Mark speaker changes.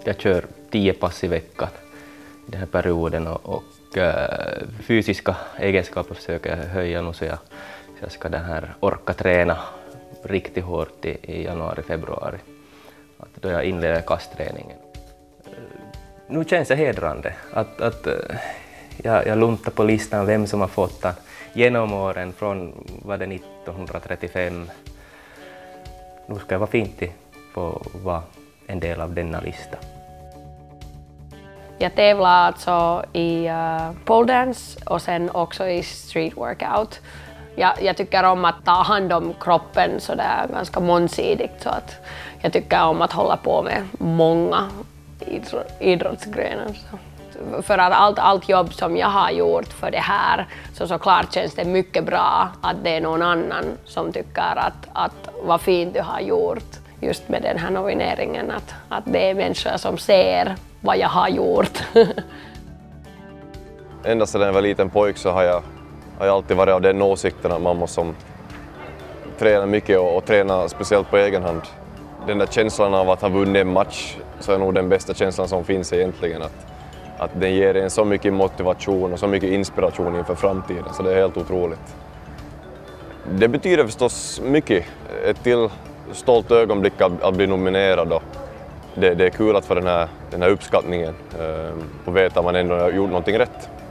Speaker 1: Jag kör 10 pass i veckan den här perioden och fysiska egenskaper försöker jag höja nu så jag ska orka träna riktigt hårt i januari-februari. Då jag inleder kastträningen. Nu känns det hedrande att jag luntar på listan vem som har fått den genom åren från 1935. Nu ska jag vara fint få vara en del av denna lista.
Speaker 2: Jag tävlar alltså i pole dance och sen också i street workout. Jag tycker om att ta hand om kroppen så det är ganska mångsidigt så att jag tycker om att hålla på med många idrottsgrenar. För att allt jobb som jag har gjort för det här så såklart känns det mycket bra att det är någon annan som tycker att vad fint du har gjort just med den här nomineringen, att det är människor som ser vad jag har gjort.
Speaker 3: Ända sedan jag var liten pojk så har jag alltid varit av den åsikten att man måste träna mycket och träna speciellt på egen hand. Den där känslan av att ha vunnit en match så är nog den bästa känslan som finns egentligen. Att den ger en så mycket motivation och så mycket inspiration inför framtiden, så det är helt otroligt. Det betyder förstås mycket. Ett till stolt ögonblick att bli nominerad. Det är kul att få den här uppskattningen och veta att man ändå har gjort någonting rätt.